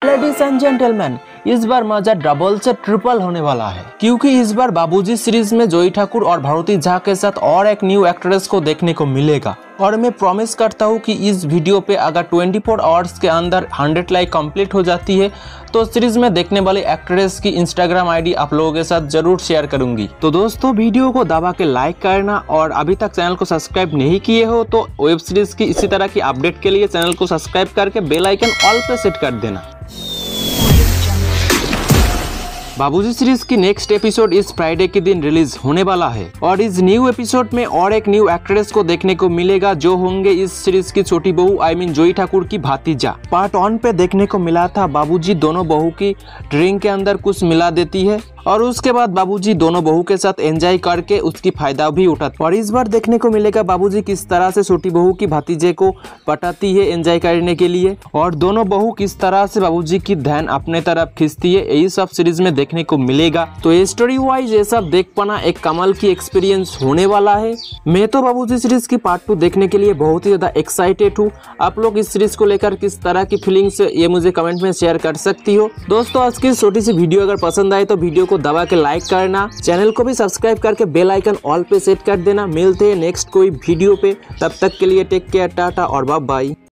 Ladies and gentleman, इस बार मजा double से ट्रिपल होने वाला है क्योंकि इस बार बाबूजी सीरीज में जोई ठाकुर और भारती झा के साथ और एक न्यू एक्ट्रेस को देखने को मिलेगा। और मैं प्रॉमिस करता हूँ कि इस वीडियो पे अगर 24 आवर्स के अंदर 100 लाइक कंप्लीट हो जाती है तो सीरीज में देखने वाली एक्ट्रेस की इंस्टाग्राम आईडी आप लोगों के साथ जरूर शेयर करूंगी। तो दोस्तों, वीडियो को दबा के लाइक करना और अभी तक चैनल को सब्सक्राइब नहीं किए हो तो वेब सीरीज की इसी तरह की अपडेट के लिए चैनल को सब्सक्राइब करके बेल आइकन ऑल पे सेट कर देना। बाबूजी सीरीज की नेक्स्ट एपिसोड इस फ्राइडे के दिन रिलीज होने वाला है और इस न्यू एपिसोड में और एक न्यू एक्ट्रेस को देखने को मिलेगा जो होंगे इस सीरीज की छोटी बहू जोई ठाकुर की भातीजा। पार्ट 1 पे देखने को मिला था बाबूजी दोनों बहू की ड्रिंक के अंदर कुछ मिला देती है और उसके बाद बाबूजी दोनों बहू के साथ एंजॉय करके उसकी फायदा भी उठाते। और इस बार देखने को मिलेगा बाबूजी किस तरह से छोटी बहू की भातीजे को पटाती है एंजॉय करने के लिए और दोनों बहू किस तरह से बाबूजी की ध्यान अपने तरफ खींचती है, यही सब सीरीज में देखने को मिलेगा। तो ये स्टोरी वाइज ये सब देख पाना एक कमाल की एक्सपीरियंस होने वाला है। मैं तो बाबूजी सीरीज की पार्ट 2 देखने के लिए बहुत ही ज्यादा एक्साइटेड हूँ। आप लोग इस सीरीज को लेकर किस तरह की फीलिंग्स ये मुझे कमेंट में शेयर कर सकती हो। दोस्तों, आज की छोटी सी वीडियो अगर पसंद आए तो वीडियो को दबा के लाइक करना, चैनल को भी सब्सक्राइब करके बेल आइकन ऑल पे सेट कर देना। मिलते हैं नेक्स्ट कोई वीडियो पे, तब तक के लिए टेक केयर, टाटा और बाय बाय।